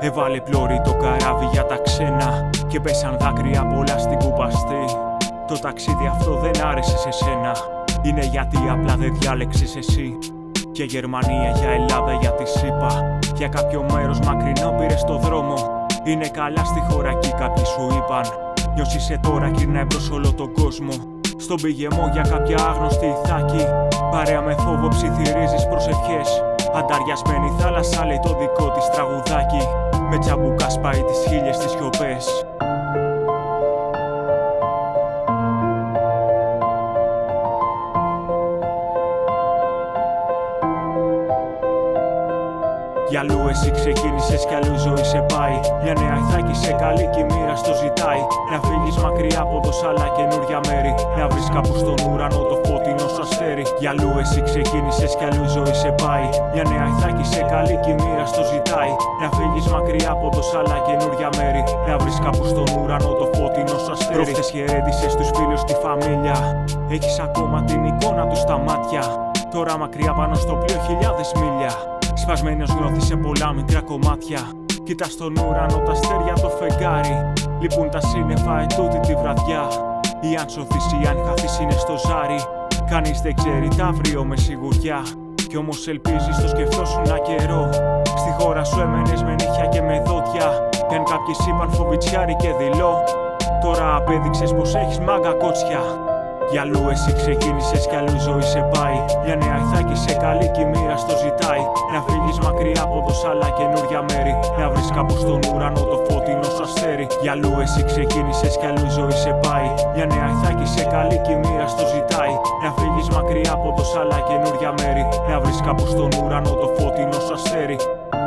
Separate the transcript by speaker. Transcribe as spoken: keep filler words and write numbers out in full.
Speaker 1: Έβαλε πλώρη το καράβι για τα ξένα και πέσαν δάκρυα πολλά στην κουπαστή. Το ταξίδι αυτό δεν άρεσε σε σένα, είναι γιατί απλά δεν διάλεξες εσύ. Για Γερμανία, για Ελλάδα, για τη ΣΥΠΑ, για κάποιο μέρος μακρινό πήρες το δρόμο. Είναι καλά στη χώρα εκεί, κάποιοι σου είπαν. Νιώσισαι τώρα, γυρνάει προς όλο τον κόσμο. Στον πηγεμό για κάποια άγνωστη ηθάκη, παρέα με φόβο ψιθυρίζεις προσευχές. Ανταριασμένη θάλασσα λέει το δικό της τραγουδάκι, με τσαμπουκά σπάει τις χίλιες τις σιωπές. Για αλλού εσύ ξεκίνησες κι αλλού ζωή σε πάει. Μια νέα ηθάκη σε καλή και η μοίρα στο ζητάει. Να φύγεις μακριά από το σ' άλλα καινούρια μέρη, να βρεις κάπου στον ουρανό το φωτεινό σου αστέρι. Για αλλού εσύ ξεκίνησες κι αλλού ζωή σε πάει. Μια νέα ηθάκη σε καλή και η μοίρα στο ζητάει. Να φύγεις μακριά από το σ' άλλα καινούρια μέρη, να βρεις κάπου στον ουρανό το φωτεινό σου αστέρι. Προχτές χαιρέτησες τους φίλους, τη φαμίλια. Έχεις ακόμα την εικόνα του στα μάτια. Τώρα μακριά πάνω στο πλοίο χιλιάδες μίλια. Σπασμένος νιώθεις σε πολλά μικρά κομμάτια. Κοίτας στον ουρανό τα αστέρια, το φεγγάρι. Λείπουν τα σύννεφα ετούτη τη βραδιά. Ή αν σωθείς ή αν χαθείς είναι στο ζάρι. Κανείς δεν ξέρει τ' αύριο με σιγουριά. Κι όμως ελπίζεις, το σκεφτόσουν ένα καιρό. Στη χώρα σου έμενες με νύχια και με δόντια. Κι αν κάποιοι σ' είπαν φοβιτσιάρι και δειλό, τώρα απέδειξες πως έχεις μάγκα κότσια. Για αλλού εσύ ξεκίνησες κι αλλού ζωή σε πάει. Μια νέα ηθάκη σε καλή και η μοίρα στο ζητάει. Να φύγεις μακριά από το σ' άλλα καινούρια μέρη, να βρεις κάπου στον ουρανό το φωτεινό σου αστέρι. Για αλλού εσύ ξεκίνησες κι αλλού ζωή σε πάει. Μια νέα ηθάκη σε καλή και η μοίρα στο ζητάει. Να φύγεις μακριά από το σ' άλλα καινούρια μέρη, να βρεις κάπου στον ουρανό το φωτεινό σου αστέρι.